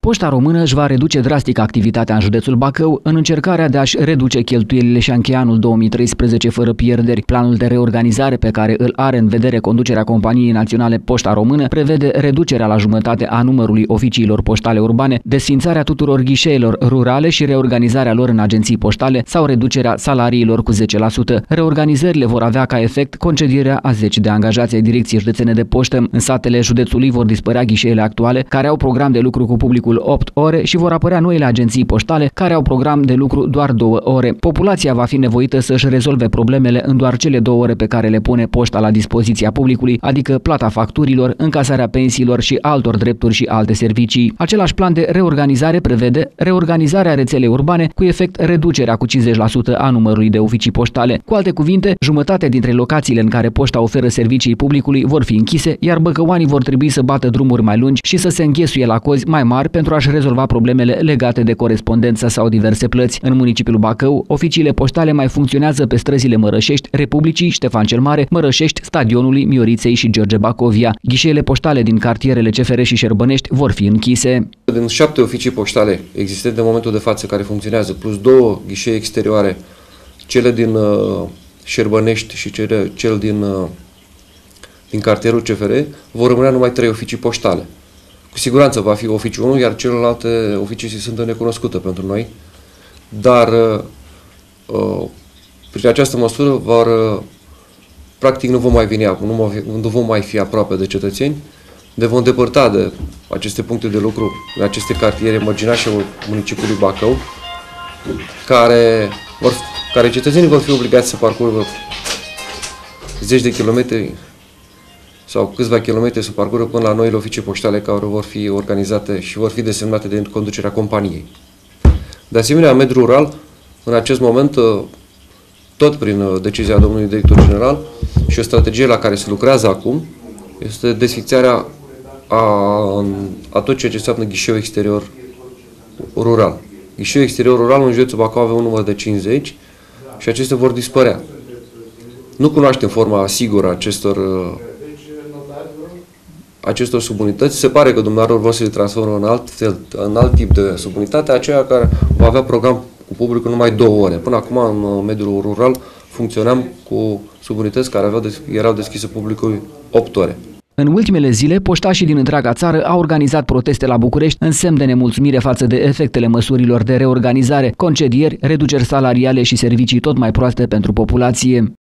Poșta Română își va reduce drastic activitatea în județul Bacău în încercarea de a-și reduce cheltuielile și a încheia anul 2013 fără pierderi. Planul de reorganizare pe care îl are în vedere conducerea companiei naționale Poșta Română prevede reducerea la jumătate a numărului oficiilor poștale urbane, desființarea tuturor ghișeelor rurale și reorganizarea lor în agenții poștale sau reducerea salariilor cu 10%. Reorganizările vor avea ca efect concedierea a 10 de angajați ai Direcției Județene de Poștă. În satele județului vor dispărea ghișeele actuale, care au program de lucru cu publicul 8 ore și vor apărea noile agenții poștale care au program de lucru doar 2 ore. Populația va fi nevoită să-și rezolve problemele în doar cele 2 ore pe care le pune poșta la dispoziția publicului, adică plata facturilor, încasarea pensiilor și altor drepturi și alte servicii. Același plan de reorganizare prevede reorganizarea rețelei urbane cu efect reducerea cu 50% a numărului de oficii poștale. Cu alte cuvinte, jumătate dintre locațiile în care poșta oferă servicii publicului vor fi închise, iar băcăuanii vor trebui să bată drumuri mai lungi și să se înghesuie la cozi mai mari pentru a-și rezolva problemele legate de corespondență sau diverse plăți. În municipiul Bacău, oficiile poștale mai funcționează pe străzile Mărășești, Republicii, Ștefan cel Mare, Mărășești, Stadionului, Mioriței și George Bacovia. Ghișeele poștale din cartierele CFR și Șerbănești vor fi închise. Din 7 oficii poștale existente în momentul de față care funcționează, plus 2 ghișee exterioare, cele din Șerbănești și cel din cartierul CFR, vor rămâne numai 3 oficii poștale. Cu siguranță va fi oficiul 1, iar celelalte oficii sunt necunoscute pentru noi, dar prin această măsură practic nu vom mai veni acum, nu vom mai fi aproape de cetățeni, ne vom depărta de aceste puncte de lucru, de aceste cartiere mărginașe municipiului Bacău, care cetățenii vor fi obligați să parcurgă 10 de kilometri sau câțiva kilometri să parcurgă până la noile oficii poștale care vor fi organizate și vor fi desemnate de conducerea companiei. De asemenea, în mediul rural, în acest moment, tot prin decizia domnului director general și o strategie la care se lucrează acum, este desființarea a tot ceea ce înseamnă ghișeu exterior rural. Ghișeu exterior rural în județul Bacău avea un număr de 50 și acestea vor dispărea. Nu cunoaștem forma sigură acestor subunități. Se pare că dumneavoastră vor să le transformă în alt tip de subunitate, aceea care va avea program cu publicul numai 2 ore. Până acum, în mediul rural, funcționam cu subunități care erau deschise publicului 8 ore. În ultimele zile, poștașii din întreaga țară au organizat proteste la București în semn de nemulțumire față de efectele măsurilor de reorganizare, concedieri, reduceri salariale și servicii tot mai proaste pentru populație.